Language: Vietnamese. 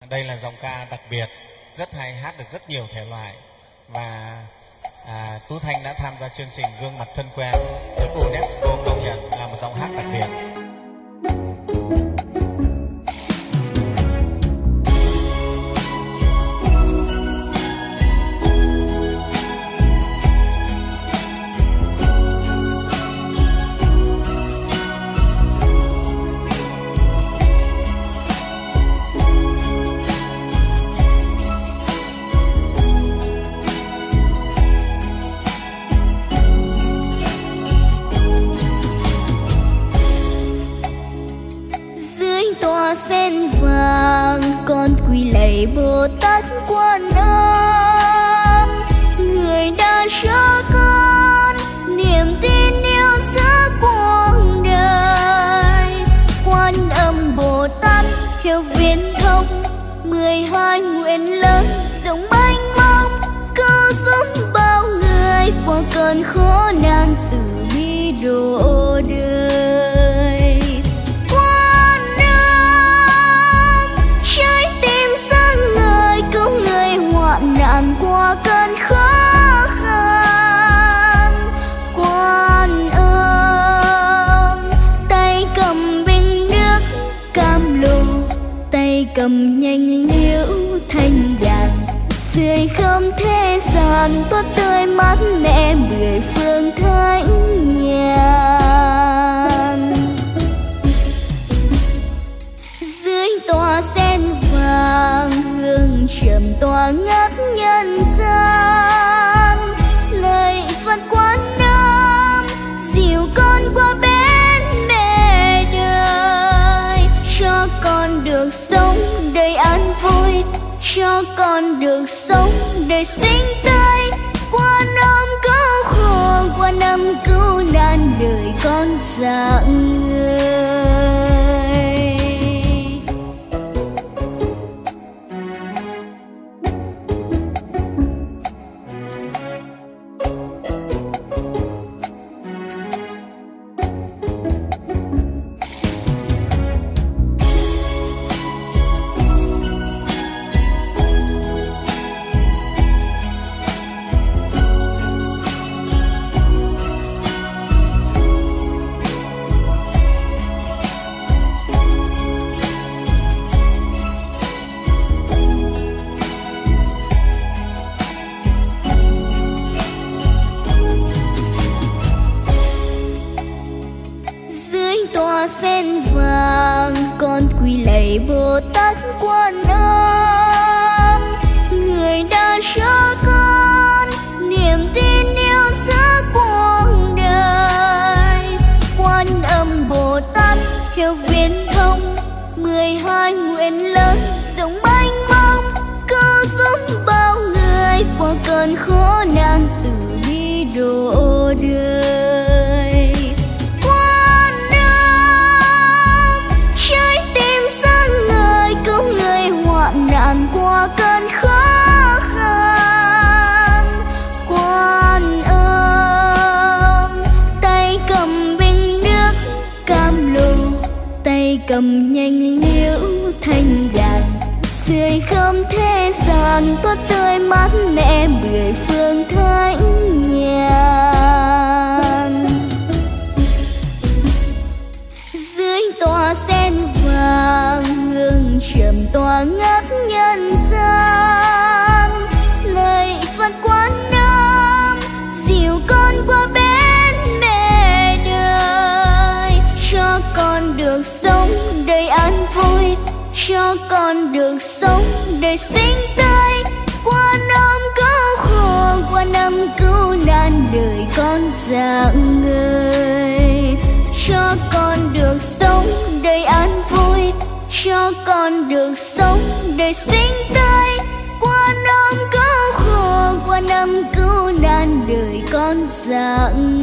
Đây là giọng ca đặc biệt, rất hay, hát được rất nhiều thể loại. Và Tú Thanh đã tham gia chương trình Gương Mặt Thân Quen, được UNESCO công nhận là một giọng hát đặc biệt. Sen vàng con quỳ lạy Bồ Tát Quan Âm, người đã cho con niềm tin yêu giữa cuộc đời. Quan Âm Bồ Tát hiểu viễn thông 12 nguyện lớn rộng mênh mông, cứu giúp bao người qua cơn khổ nạn từ bi độ đời. Nạn qua cơn khó khăn, Quan Âm tay cầm bình nước cam lồ, tay cầm nhành liễu thanh đàn, sưởi không thế gian tốt tươi mát mẻ 10 phương thánh nhàn. Dưới tòa sen vàng hương trầm tỏa ngát nhân gian, lời Phật Quan Âm dìu con qua bên mẹ đời, cho con được sống đời an vui, cho con được sống đời xinh tươi. Quan Âm cứu khổ, Quan Âm cứu nạn đời con dạng người. Sen vàng con quỳ lạy Bồ Tát Quan Âm, người đã cho con niềm tin yêu giữa cuộc đời. Quan Âm Bồ Tát hiểu viễn thông 12 nguyện lớn rộng mênh mông, cứu giúp bao người qua cơn khổ nạn từ bi độ đời. Nạn qua cơn khó khăn, Quan Âm tay cầm bình nước cam lồ, tay cầm nhành liễu thanh đàn, sưởi không thế gian tốt tươi mát mẻ 10 phương thánh nhàn. Dưới tòa sen vàng hương trầm tỏa ngát nhân gian, lời Phật Quan Âm dìu con qua bên mẹ đời, cho con được sống đời an vui, cho con được sống đời xinh tươi. Quan Âm cứu khổ, Quan Âm cứu nạn đời con dạng người, cho con được sống đời an vui, cho con được sống đời xinh tươi. Quan Âm cứu khổ, Quan Âm cứu nạn đời con dạng